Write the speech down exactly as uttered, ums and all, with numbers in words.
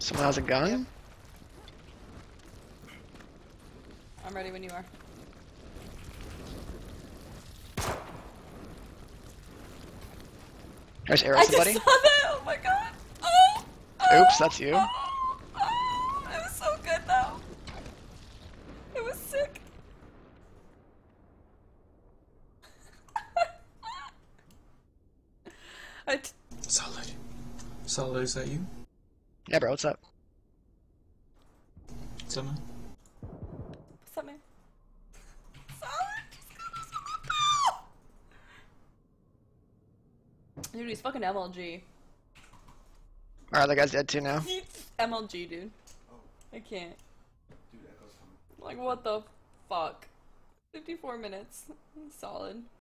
Someone has a gun? Yep. I'm ready when you are. There's arrows, I somebody. just saw that! Oh my god! Oh! Oh! Oops, that's you. Oh! Oh! It was so good though! It was sick! I t Solid. Solid, is that you? Yeah, bro, what's up? What's up, man? What's up, man? Solid! Dude, he's fucking M L G. Alright, that guy's dead too now. He's M L G, dude. I can't. Like, what the fuck? fifty-four minutes. Solid.